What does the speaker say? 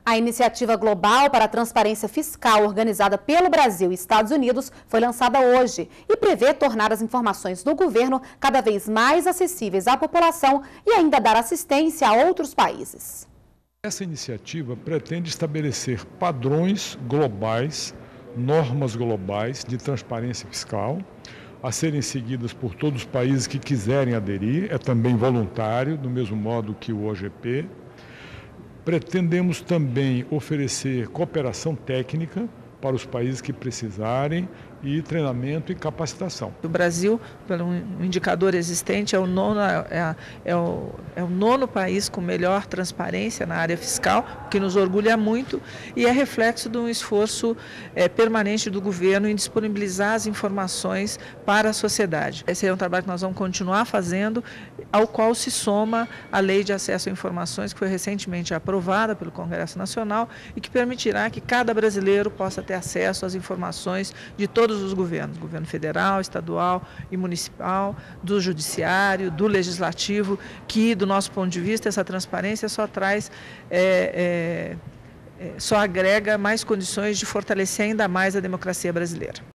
A iniciativa global para a transparência fiscal organizada pelo Brasil e Estados Unidos foi lançada hoje e prevê tornar as informações do governo cada vez mais acessíveis à população e ainda dar assistência a outros países. Essa iniciativa pretende estabelecer padrões globais, normas globais de transparência fiscal, a serem seguidas por todos os países que quiserem aderir, é também voluntário, do mesmo modo que o OGP. Pretendemos também oferecer cooperação técnica para os países que precisarem e treinamento e capacitação. O Brasil, pelo indicador existente, é o nono país com melhor transparência na área fiscal, o que nos orgulha muito e é reflexo de um esforço permanente do governo em disponibilizar as informações para a sociedade. Esse é um trabalho que nós vamos continuar fazendo, ao qual se soma a Lei de Acesso a Informações, que foi recentemente aprovada pelo Congresso Nacional e que permitirá que cada brasileiro possa ter acesso às informações de todos os governos, governo federal, estadual e municipal, do judiciário, do legislativo, que, do nosso ponto de vista, essa transparência só traz, só agrega mais condições de fortalecer ainda mais a democracia brasileira.